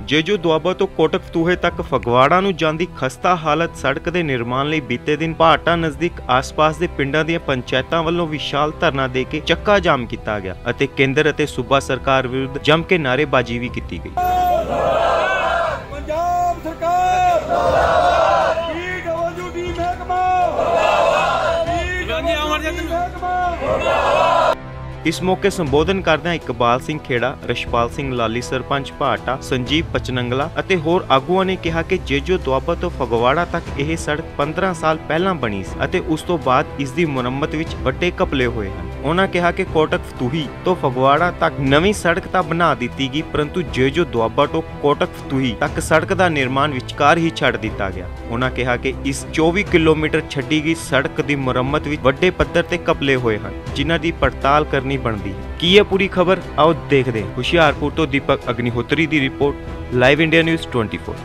Jeju Doaba तो कोटकफतूहे तक फगवाड़ा नूं जांदी खस्ता हालत सड़क के निर्माण लई बीते दिन भाटा नज़दीक आस-पास के पिंडां दीआं पंचायतां वल्लों विशाल धरना दे के चक्का जाम किया गया अते केंद्र अते सूबा सरकार विरुद्ध जम के नारेबाजी भी की गई। इस मौके संबोधन करदे इकबाल सिंह खेड़ा, रशपाल सिंह लाली, सरपंच भाटा, संजीव पचनंगला अते होर आगुआं ने कहा कि जेजो दुआबा तो फगवाड़ा तक यह सड़क 15 साल पहला बनी सी अते उस तो बाद इस दी मुरम्मत विच वड्डे घपले होए हन। उन्होंने कहा कि कोटकफतूही तो फगवाड़ा तक नवी सड़क तां बना दी गई, परंतु जेजो दुआबा तो कोटकफतूही तक सड़क का निर्माण विचकार ही छड़ दिता गया। उन्होंने कहा कि इस 24 किलोमीटर छड्डी गई सड़क की मुरम्मत विच वड्डे पद्धर ते घपले होए हन, जिन्हां दी पड़ताल करनी बनदी है। की है पूरी खबर, आओ देखदे हां। हुशियारपुर तो दीपक अग्निहोत्री दी report, Live India News 24।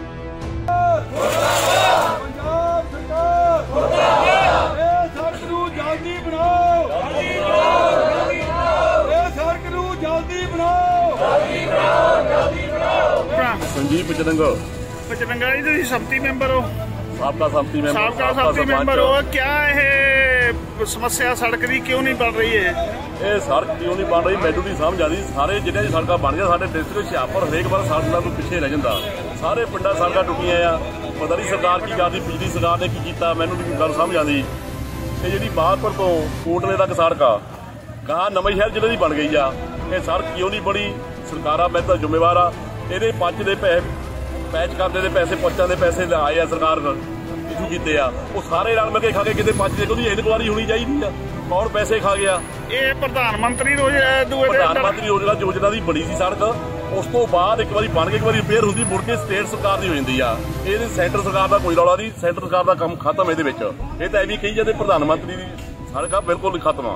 Sanjeev Pachnanga ji संमति मेंबर हो, साबका संमति मेंबर हो। क्या है समस्या सड़क की क्यों नहीं बन रही है? ये सड़क क्यों नहीं बन रही मैनू नहीं समझ आती। सारे जिन्हें सड़क बन गया साढ़े डिस्ट्रिक्ट हुशियारपुर हरेक बार सड़क तो पिछे रह जाता। सारे पिंडा सड़क टुटियां आ, पता नहीं सरकार की करती, पिछली सरकार ने की किया, मैनू नहीं गल समझ आती। ये जी बाहरपुर तो कोटले तक सड़क आ गां नवां शहर जिले की बन गई आ, ये सड़क क्यों नहीं बनी? सरकारां मैं तो जिम्मेवार आ। ये पंच के पैच करते पैसे पंचां के पैसे आए आ सरकार इशू किए आ, वो सारे रल मिल के खा के कितने पंच देखो इनकुआरी होनी चाहिए आ, कौन पैसे खा गया? ये प्रधानमंत्री रोजगार योजना की बनी सी सड़क, उस तो बाद एक बार बन के एक बार रिपेयर होती मुड़ के स्टेट सरकार की हो जाती आ। ये सेंटर सरकार का कोई रौला नहीं, सेंटर सरकार का काम खत्म है। ये तो एवं कही जाते प्रधानमंत्री की सड़क बिल्कुल खत्म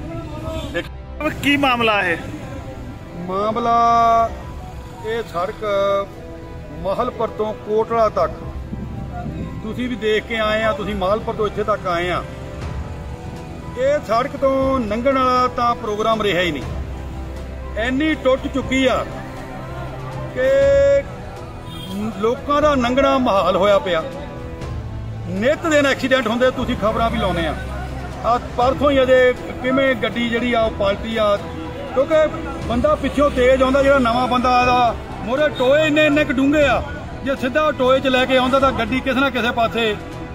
आ। की मामला है? मामला ये सड़क महलपुर तो कोटला तक तुसी भी देख के आए, तुसी महलपुर तो इत्थे तक आए आ। ये सड़क तो लंघण वाला तां प्रोग्राम रहा ही नहीं, इन्नी टुट चुकी आ कि लोकां दा लंघना महाल होया पिया। नित दिन एक्सीडेंट होंदे, तुसी खबरां भी लाउने आ। परसों ही अजे किवें गड्डी जिहड़ी आ पलटी आ, क्योंकि बंदा पिछों तेज आउंदा, जिहड़ा नवां बंदा आदा मोरे टोए इन्ने क डूंघे आ, जे सीधा टोए च लैके आउंदा तां गड्डी किसे ना किसे पासे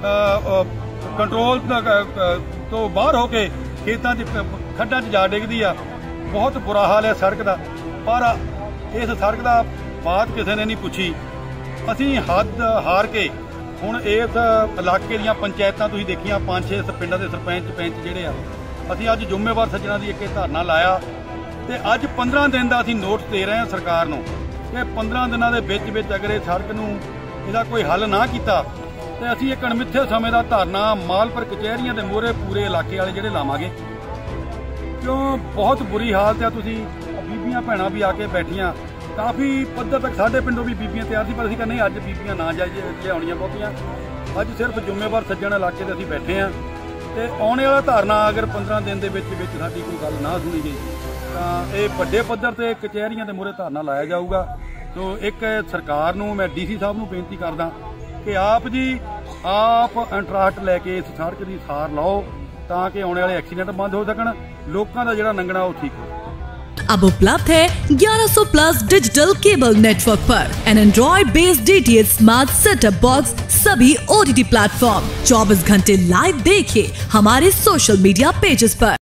कंट्रोल तो बाहर होके खेतां च खड्डां च जा डिगदी आ। बहुत बुरा हाल है सड़क का, पर इस सड़क का बात किसी ने नहीं पूछी। असीं हद हार के हुण इस इलाके दीआं पंचायतां तुसीं देखियां 5-6 पिंडां दे सरपंच जिहड़े आ, असीं अज जुम्मेवार सज्जणां दी एक धरना लाया ते अज 15 दिन का असीं नोटिस दे रहे हैं सरकार नूं कि 15 दिनों के विच अगर इस सड़क नूं इहदा कोई हल ना किया तो असीं एक अणमिथे समय का धरना मालपुर कचहरियां दे मोहरे पूरे इलाके वाले जिहड़े लावांगे। क्यों बहुत बुरी हालत है। तुसीं बीबियां भैणां भी आके बैठियां, काफ़ी पद्धर तक साडे पिंडों भी बीबियां तैयार सी, पर असीं कहने अज बीबियां ना जाइए लियाउणियां बहुतियां, अज सिर्फ जिम्मेवार सज्जण इलाके ते असीं बैठे हैं। तो आने वाला धरना अगर 15 दिन के साडी कोई गल ना सुनी गई तो यह वड्डे पद्धर ते कचहरियां दे मोहरे धरना लाया जाऊगा। तो एक सरकार नूं मैं DC साहब नूं बेनती करदा कि आप जी आप इंटरस्ट लैके इस सड़क की सार लाओ ताकि आने वाले एक्सीडेंट बंद हो सकन, लोगों का जिहड़ा लंघना वो ठीक हो। अब उपलब्ध है 1100 प्लस डिजिटल केबल नेटवर्क पर Android based DTH smart setup box, सभी OTT प्लेटफॉर्म। 24 घंटे लाइव देखिए हमारे सोशल मीडिया पेजेस पर।